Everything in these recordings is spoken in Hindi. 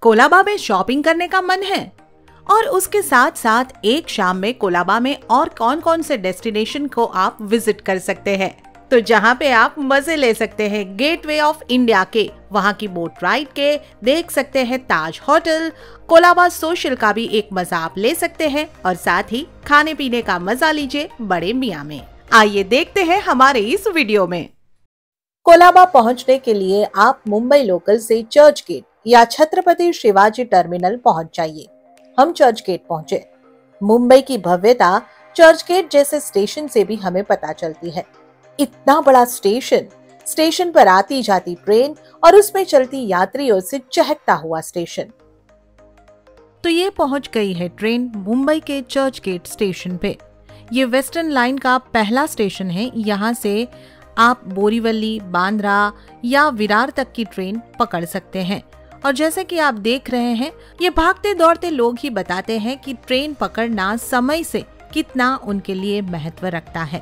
कोलाबा में शॉपिंग करने का मन है और उसके साथ साथ एक शाम में कोलाबा में और कौन कौन से डेस्टिनेशन को आप विजिट कर सकते हैं, तो जहां पे आप मजे ले सकते हैं गेटवे ऑफ इंडिया के, वहां की बोट राइड के, देख सकते हैं ताज होटल, कोलाबा सोशल का भी एक मजा आप ले सकते हैं और साथ ही खाने पीने का मजा लीजिए बड़े मियाँ में। आइए देखते हैं हमारे इस वीडियो में। कोलाबा पहुंचने के लिए आप मुंबई लोकल से चर्च गेट या छत्रपति शिवाजी टर्मिनल पहुंच जाइए। हम चर्च गेट पहुंचे। मुंबई की भव्यता चर्च गेट जैसे स्टेशन से भी हमें पता चलती है। इतना बड़ा स्टेशन पर आती जाती ट्रेन और उसमें चलती यात्रियों से चहकता हुआ स्टेशन। तो ये पहुंच गई है ट्रेन मुंबई के चर्च गेट स्टेशन पे। ये वेस्टर्न लाइन का पहला स्टेशन है। यहाँ से आप बोरीवली, बांद्रा या विरार तक की ट्रेन पकड़ सकते हैं। और जैसे कि आप देख रहे हैं, ये भागते दौड़ते लोग ही बताते हैं कि ट्रेन पकड़ना समय से कितना उनके लिए महत्व रखता है।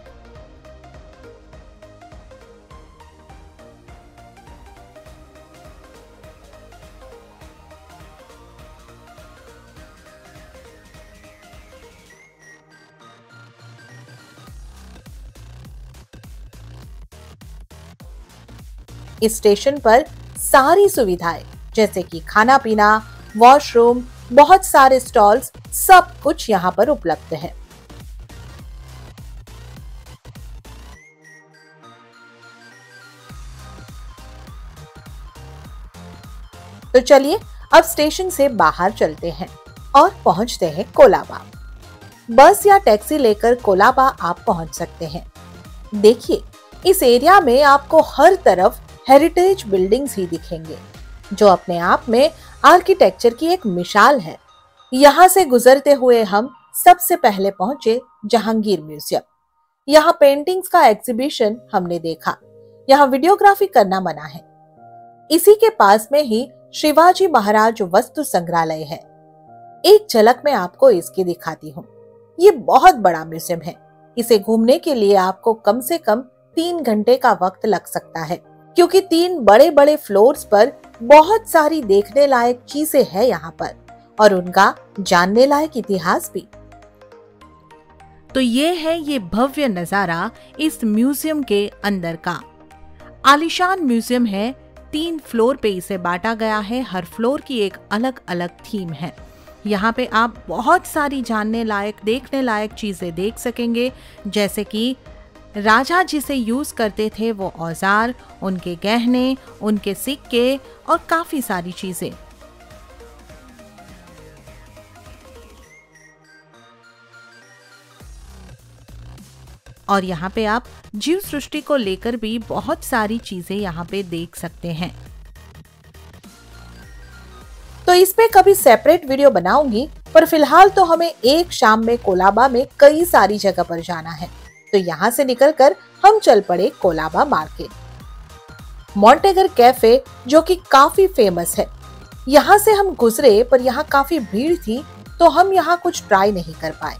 इस स्टेशन पर सारी सुविधाएं जैसे कि खाना पीना, वॉशरूम, बहुत सारे स्टॉल्स, सब कुछ यहाँ पर उपलब्ध है। तो चलिए अब स्टेशन से बाहर चलते हैं और पहुंचते हैं कोलाबा। बस या टैक्सी लेकर कोलाबा आप पहुंच सकते हैं। देखिए, इस एरिया में आपको हर तरफ हेरिटेज बिल्डिंग्स ही दिखेंगे, जो अपने आप में आर्किटेक्चर की एक मिसाल है। यहाँ से गुजरते हुए हम सबसे पहले पहुंचे जहांगीर म्यूजियम। यहाँ पेंटिंग्स का एग्जीबिशन हमने देखा। यहाँ वीडियोग्राफी करना मना है। इसी के पास में ही शिवाजी महाराज वस्तु संग्रहालय है। एक झलक में आपको इसकी दिखाती हूँ। ये बहुत बड़ा म्यूजियम है। इसे घूमने के लिए आपको कम से कम 3 घंटे का वक्त लग सकता है, क्योंकि 3 बड़े बड़े फ्लोर्स पर बहुत सारी देखने लायक चीजें हैं यहाँ पर और उनका जानने लायक इतिहास भी। तो ये है ये भव्य नजारा इस म्यूजियम के अंदर का। आलीशान म्यूजियम है। 3 फ्लोर पे इसे बांटा गया है। हर फ्लोर की एक अलग अलग थीम है। यहाँ पे आप बहुत सारी जानने लायक, देखने लायक चीजें देख सकेंगे, जैसे कि राजा जिसे यूज करते थे वो औजार, उनके गहने, उनके सिक्के और काफी सारी चीजें। और यहाँ पे आप जीव सृष्टि को लेकर भी बहुत सारी चीजें यहाँ पे देख सकते हैं। तो इस पे कभी सेपरेट वीडियो बनाऊंगी, पर फिलहाल तो हमें एक शाम में कोलाबा में कई सारी जगह पर जाना है। तो यहाँ से निकलकर हम चल पड़े कोलाबा मार्केट। मॉन्टेगर कैफे जो कि काफी फेमस है, यहाँ से हम गुजरे, पर यहाँ काफी भीड़ थी तो हम यहाँ कुछ ट्राई नहीं कर पाए।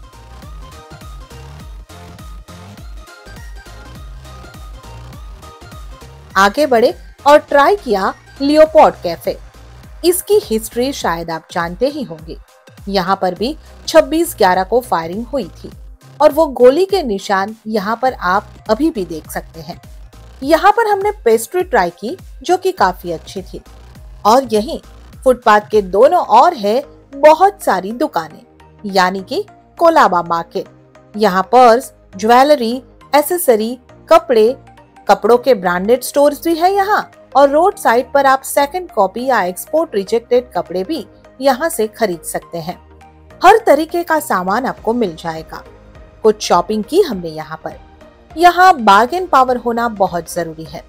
आगे बढ़े और ट्राई किया लियोपोल्ड कैफे। इसकी हिस्ट्री शायद आप जानते ही होंगे। यहाँ पर भी 26/11 को फायरिंग हुई थी और वो गोली के निशान यहाँ पर आप अभी भी देख सकते हैं। यहाँ पर हमने पेस्ट्री ट्राई की जो कि काफी अच्छी थी। और यहीं फुटपाथ के दोनों ओर है बहुत सारी दुकानें, यानी कि कोलाबा मार्केट। यहाँ पर्स, ज्वेलरी, एसेसरी, कपड़ों के ब्रांडेड स्टोर्स भी है यहाँ। और रोड साइड पर आप सेकंड कॉपी या एक्सपोर्ट रिजेक्टेड कपड़े भी यहाँ से खरीद सकते हैं। हर तरीके का सामान आपको मिल जाएगा। कुछ शॉपिंग की हमने यहाँ पर। यहाँ बार्गेन पावर होना बहुत जरूरी है।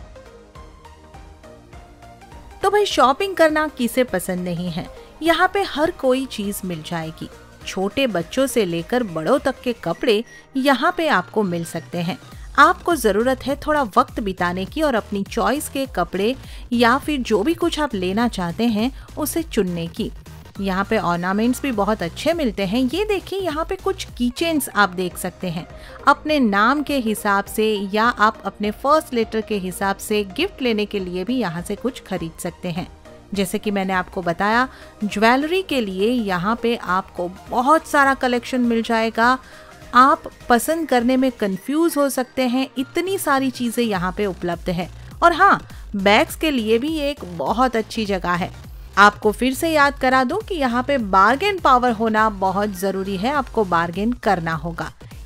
तो भाई, शॉपिंग करना किसे पसंद नहीं है। यहाँ पे हर कोई चीज मिल जाएगी। छोटे बच्चों से लेकर बड़ों तक के कपड़े यहाँ पे आपको मिल सकते हैं। आपको जरूरत है थोड़ा वक्त बिताने की और अपनी चॉइस के कपड़े या फिर जो भी कुछ आप लेना चाहते हैं उसे चुनने की। यहाँ पे ऑर्नामेंट्स भी बहुत अच्छे मिलते हैं। ये देखिए, यहाँ पे कुछ कीचेन्स आप देख सकते हैं। अपने नाम के हिसाब से या आप अपने फर्स्ट लेटर के हिसाब से गिफ्ट लेने के लिए भी यहाँ से कुछ खरीद सकते हैं। जैसे कि मैंने आपको बताया, ज्वेलरी के लिए यहाँ पे आपको बहुत सारा कलेक्शन मिल जाएगा। आप पसंद करने में कंफ्यूज हो सकते हैं, इतनी सारी चीज़ें यहाँ पे उपलब्ध है। और हाँ, बैग्स के लिए भी एक बहुत अच्छी जगह है। आपको फिर से याद करा दूं कि यहाँ पे बार्गेन पावर होना बहुत ज़रूरी है, आपको बार्गेन करना होगा।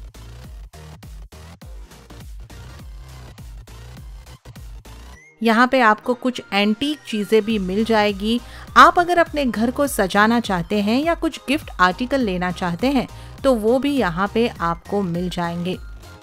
यहाँ पे आपको कुछ एंटीक चीज़ें भी मिल जाएगी। आप अगर अपने घर को सजाना चाहते हैं या कुछ गिफ्ट आर्टिकल लेना चाहते हैं तो वो भी यहाँ पे आपको मिल जाएंगे।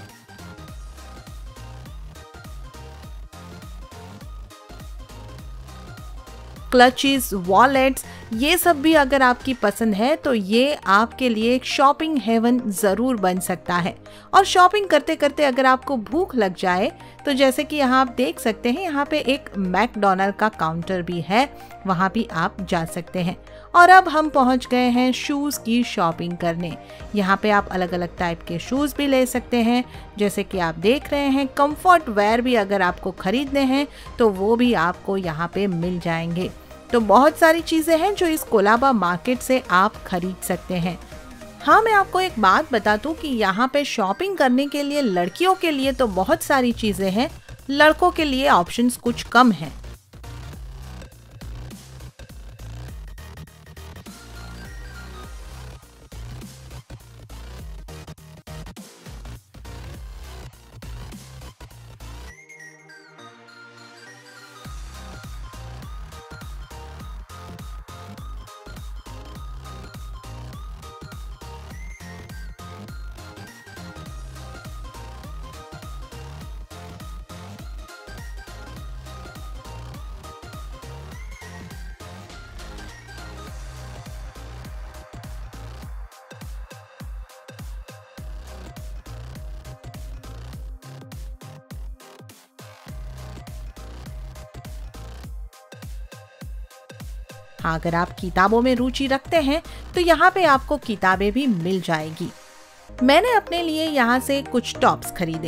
क्लचेस, वॉलेट्स, ये सब भी अगर आपकी पसंद है तो ये आपके लिए एक शॉपिंग हेवन ज़रूर बन सकता है। और शॉपिंग करते करते अगर आपको भूख लग जाए तो जैसे कि यहाँ आप देख सकते हैं, यहाँ पे एक मैकडॉनल्ड का काउंटर भी है, वहाँ भी आप जा सकते हैं। और अब हम पहुँच गए हैं शूज़ की शॉपिंग करने। यहाँ पे आप अलग अलग टाइप के शूज़ भी ले सकते हैं, जैसे कि आप देख रहे हैं। कंफर्ट वेयर भी अगर आपको खरीदने हैं तो वो भी आपको यहाँ पे मिल जाएंगे। तो बहुत सारी चीज़ें हैं जो इस कोलाबा मार्केट से आप खरीद सकते हैं। हाँ, मैं आपको एक बात बता दूं कि यहाँ पे शॉपिंग करने के लिए लड़कियों के लिए तो बहुत सारी चीज़ें हैं, लड़कों के लिए ऑप्शंस कुछ कम हैं। हाँ, अगर आप किताबों में रुचि रखते हैं तो यहाँ पे आपको किताबें भी मिल जाएगी। मैंने अपने लिए यहाँ से कुछ टॉप्स खरीदे।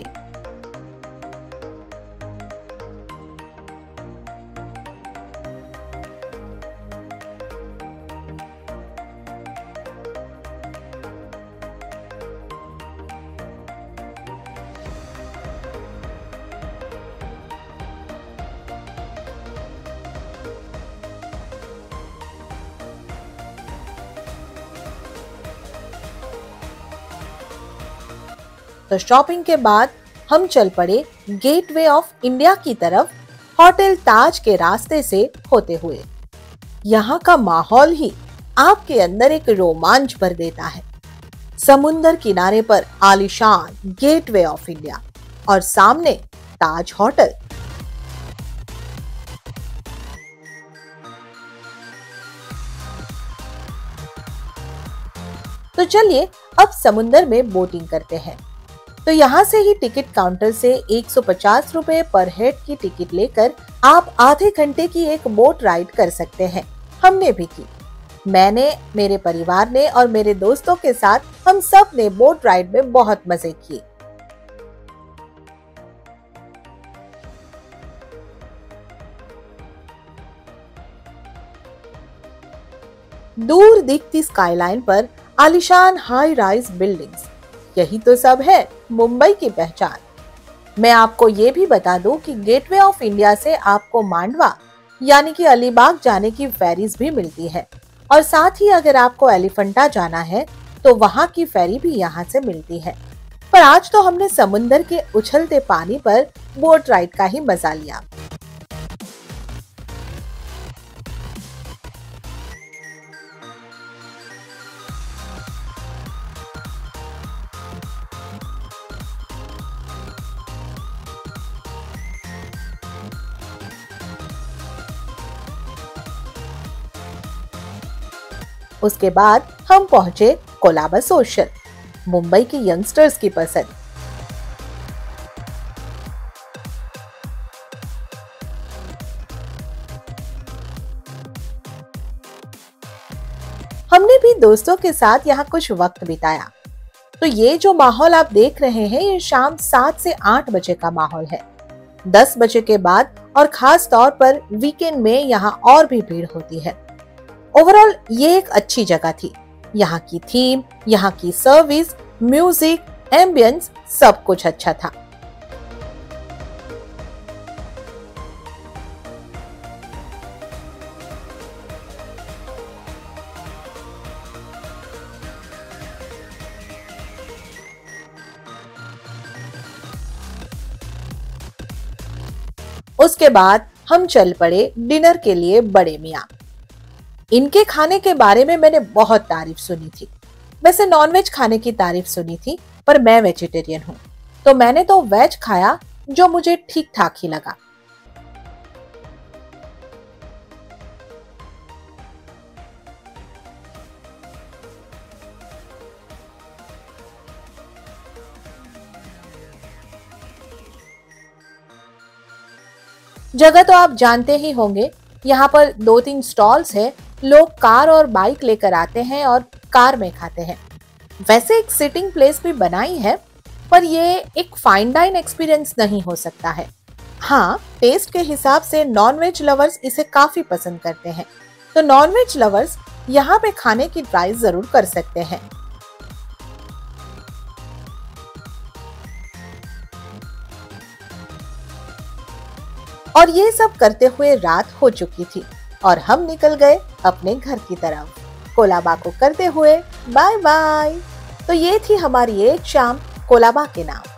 तो शॉपिंग के बाद हम चल पड़े गेटवे ऑफ इंडिया की तरफ, होटल ताज के रास्ते से होते हुए। यहाँ का माहौल ही आपके अंदर एक रोमांच भर देता है। समुंदर किनारे पर आलीशान गेटवे ऑफ इंडिया और सामने ताज होटल। तो चलिए अब समुंदर में बोटिंग करते हैं। तो यहाँ से ही टिकट काउंटर से 150 रुपए पर हेड की टिकट लेकर आप आधे घंटे की एक बोट राइड कर सकते हैं। हमने भी की। मैंने, मेरे परिवार ने और मेरे दोस्तों के साथ हम सब ने बोट राइड में बहुत मजे किए। दूर दिखती स्काईलाइन पर आलीशान हाई राइज बिल्डिंग्स, यही तो सब है मुंबई की पहचान। मैं आपको ये भी बता दूं कि गेटवे ऑफ इंडिया से आपको मांडवा यानी कि अलीबाग जाने की फेरीज भी मिलती है, और साथ ही अगर आपको एलिफेंटा जाना है तो वहाँ की फेरी भी यहाँ से मिलती है। पर आज तो हमने समुंदर के उछलते पानी पर बोट राइड का ही मजा लिया। उसके बाद हम पहुंचे कोलाबा सोशल, मुंबई की यंगस्टर्स की पसंद। हमने भी दोस्तों के साथ यहाँ कुछ वक्त बिताया। तो ये जो माहौल आप देख रहे हैं, ये शाम 7 से 8 बजे का माहौल है। 10 बजे के बाद और खास तौर पर वीकेंड में यहाँ और भी भीड़ होती है। ओवरऑल ये एक अच्छी जगह थी। यहाँ की थीम, यहाँ की सर्विस, म्यूजिक, एम्बियंस सब कुछ अच्छा था। उसके बाद हम चल पड़े डिनर के लिए बड़े मियाँ। इनके खाने के बारे में मैंने बहुत तारीफ सुनी थी। वैसे नॉनवेज खाने की तारीफ सुनी थी, पर मैं वेजिटेरियन हूँ, तो मैंने तो वेज खाया जो मुझे ठीक ठाक ही लगा। जगह तो आप जानते ही होंगे, यहाँ पर 2-3 स्टॉल्स है। लोग कार और बाइक लेकर आते हैं और कार में खाते हैं। वैसे एक सिटिंग प्लेस भी बनाई है, पर ये एक फाइन डाइन एक्सपीरियंस नहीं हो सकता है। हाँ, टेस्ट के हिसाब से नॉनवेज लवर्स इसे काफी पसंद करते हैं, तो नॉनवेज लवर्स यहाँ पे खाने की ट्राई जरूर कर सकते हैं। और ये सब करते हुए रात हो चुकी थी और हम निकल गए अपने घर की तरफ, कोलाबा को करते हुए बाय बाय। तो ये थी हमारी एक शाम कोलाबा के नाम।